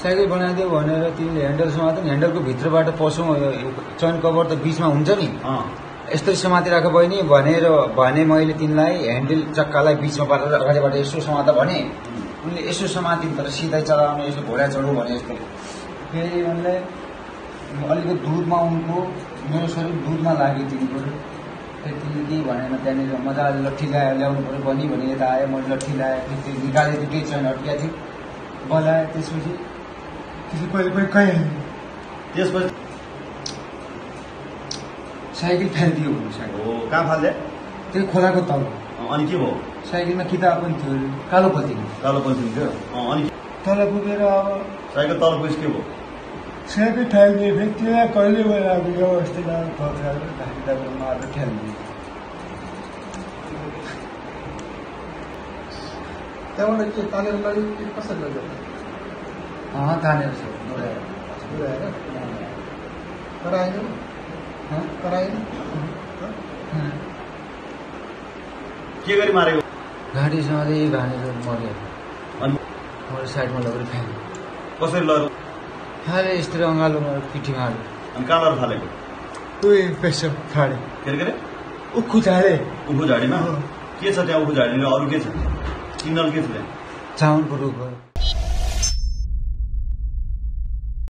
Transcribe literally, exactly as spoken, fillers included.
cycle बनाइदियो भनेर तिमीले ह्यान्डल समात नि ह्यान्डलको भित्रबाट पसौँ चैन कभर त बिचमा हुन्छ नि यस्तै समातिराख बहिनी भनेर भने मैले तिमीलाई ह्यान्डल चक्कालाई बिचमा पारेर अगाडिबाट यसो समात भने उनले यसो समातिन् तर सिधै चलाउने यसो घोडा चढौँ भने जस्तो फेरि उनले अलिकति दुधमा उनको मेरो शरीर दुधमा लाग्यो तिनीको फेरि तिमीले केही भनेन त्यहाँनिर मजाले लट्ठी ल्यायो ल्याउनु पऱ्यो बनी भने यता आयो मैले लट्ठी ल्याएँ फेरि त्यो निकालेँ त्यो केही छैन अड्किया थियो बलाएँ त्यसपछि त्यसपछि कहिले कहिले कहीँ त्यसपछि साइकल फालिदियो साइकल हो कहाँ फाल्यो त्यो खोलाको तल अनि के भयो साइकलमा किताब पनि थियो कालो पल्ती कालो पल्ती थियो अनि तल पुगेर अब साइकल तल पुगेपछि के भयो साइकल फालिदियो फेरि त्यहाँ कहिले गएर व्यवस्था किताबहरू मारेर ठ्यालिदियो त्यहाँबाट के तानेर लग्यो कसरी लग्यो अँ तानेर छ कराएन कराएन के गरी मारेको घाँटी सधैँ घाँटेर मर्यो अनि मैले साइडमा लगेर फ्याँक्यो कसरी लग्यो फाले यस्तरी अँगालोमा पिठी मार्यो अनि कहाँ लगेर फालेको उयो पेसो फाडे के अरे के अरे उखु झाडे उखु झाडीमा के छ त्यहाँ उखु झाडीमा अरू के छ किन्नल के छ त्यहाँ चाउनको रुख भयो